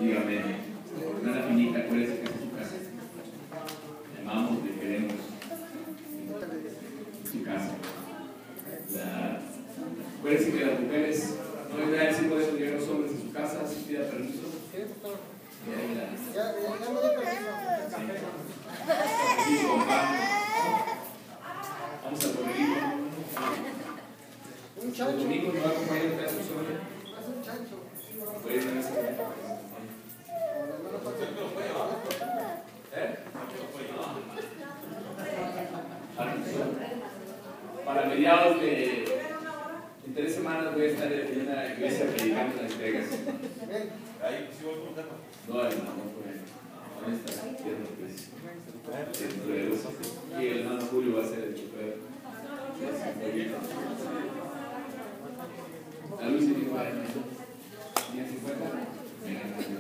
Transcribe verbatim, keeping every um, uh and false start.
Dígame, hermana Finita, acuérdese que es su casa. Le amamos, le queremos. Su casa. La... Acuérdense que las mujeres no hay nada si pueden llevar a los hombres en su casa, si pida permiso. Ya, ya, ya me di permiso. Sí, compa. Vamos al domingo. Un El chancho. domingo nos va a acompañar a su sola. Es un chancho. Puede ser ese. ¿Eh? Para mediados de en tres semanas voy a estar en una iglesia predicando en Las Vegas. Ahí, sí, voy a preguntar. No, hermano, no fue. ¿Dónde está? Dentro de dos. Y el hermano Julio va a ser el chofer. La luz y mi cuarenta. ¿Tiene cincuenta?